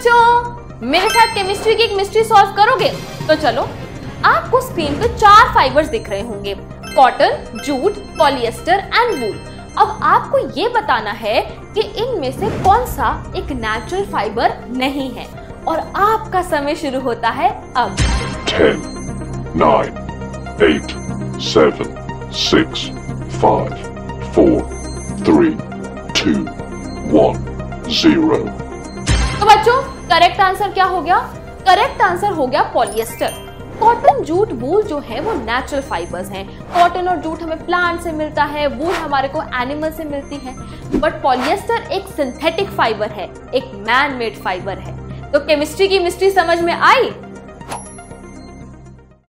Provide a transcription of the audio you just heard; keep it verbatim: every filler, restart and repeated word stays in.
बच्चों, मेरे साथ केमिस्ट्री की एक मिस्ट्री सॉल्व करोगे? तो चलो, आपको स्क्रीन पे चार फाइबर्स दिख रहे होंगे, cotton, jute, polyester and wool. अब आपको ये बताना है कि इनमें से कौन सा एक नेचुरल फाइबर नहीं है, और आपका समय शुरू होता है अब। ten, nine, eight, seven, six, five, four, three, two, one, zero। तो बच्चों, करेक्ट आंसर क्या हो गया? करेक्ट आंसर हो गया पॉलिएस्टर। कॉटन, जूट, वूल जो है वो नेचुरल फाइबर्स हैं। कॉटन और जूट हमें प्लांट से मिलता है, वूल हमारे को एनिमल से मिलती है, बट पॉलिएस्टर एक सिंथेटिक फाइबर है, एक मैन मेड फाइबर है। तो केमिस्ट्री की मिस्ट्री समझ में आई?